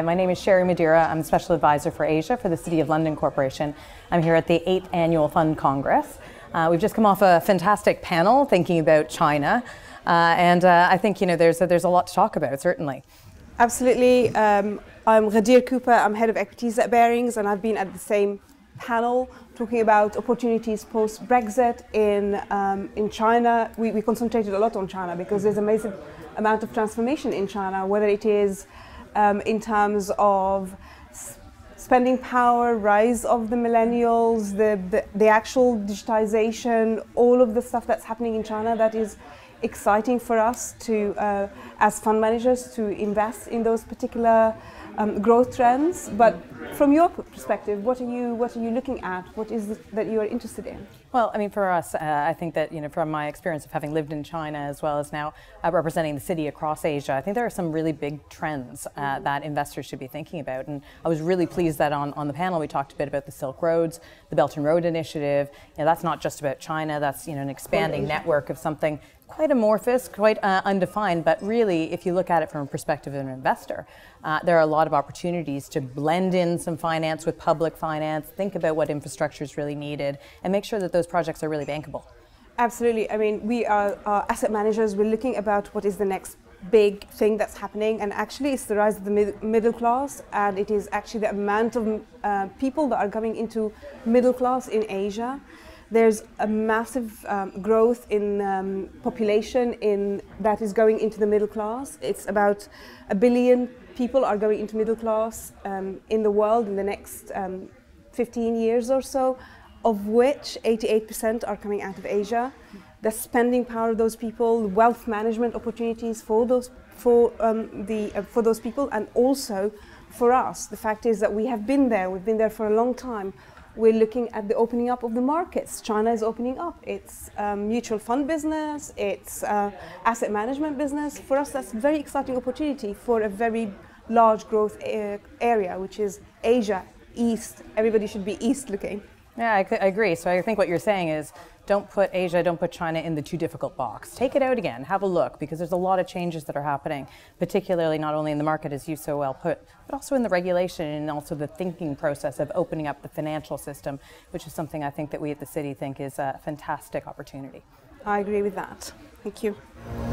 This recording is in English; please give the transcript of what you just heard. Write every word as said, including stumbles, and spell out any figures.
Hi, my name is Sherry Madera. I'm Special Advisor for Asia for the City of London Corporation. I'm here at the eighth Annual Fund Congress. Uh, we've just come off a fantastic panel thinking about China, uh, and uh, I think you know there's a, there's a lot to talk about, certainly. Absolutely. Um, I'm Ghadir Cooper. I'm Head of Equities at Barings, and I've been at the same panel talking about opportunities post-Brexit in um, in China. We, we concentrated a lot on China because there's a massive amount of transformation in China, whether it is um, in terms of spending power, rise of the millennials, the, the, the actual digitization, all of the stuff that's happening in China that is exciting for us to, uh, as fund managers, to invest in those particular um, growth trends. But from your perspective, what are you what are you looking at? What is it that you are interested in? Well, I mean, for us, uh, I think that, you know, from my experience of having lived in China as well as now uh, representing the city across Asia, I think there are some really big trends uh, that investors should be thinking about. And I was really pleased that on, on the panel we talked a bit about the Silk Roads, the Belt and Road Initiative. You know, that's not just about China, that's, you know, an expanding network of something quite amorphous, quite uh, undefined, but really, if you look at it from a perspective of an investor, uh, there are a lot of opportunities to blend in some finance with public finance, think about what infrastructure is really needed, and make sure that those projects are really bankable. Absolutely. I mean, we are uh, asset managers. We're looking about what is the next big thing that's happening, and actually it's the rise of the mid middle class, and it is actually the amount of uh, people that are coming into middle class in Asia. There's a massive um, growth in um, population in that is going into the middle class. It's about a billion people are going into middle class um, in the world in the next um, fifteen years or so, of which eighty-eight percent are coming out of Asia. The spending power of those people, wealth management opportunities for those for um, the uh, for those people, and also for us. The fact is that we have been there. We've been there for a long time. We're looking at the opening up of the markets. China is opening up. It's um, mutual fund business, it's uh, asset management business. For us, that's a very exciting opportunity for a very large growth uh, area, which is Asia, East. Everybody should be East looking. Yeah, I, I agree. So I think what you're saying is don't put Asia, don't put China in the too difficult box. Take it out again, have a look, because there's a lot of changes that are happening, particularly not only in the market, as you so well put, but also in the regulation and also the thinking process of opening up the financial system, which is something I think that we at the city think is a fantastic opportunity. I agree with that. Thank you.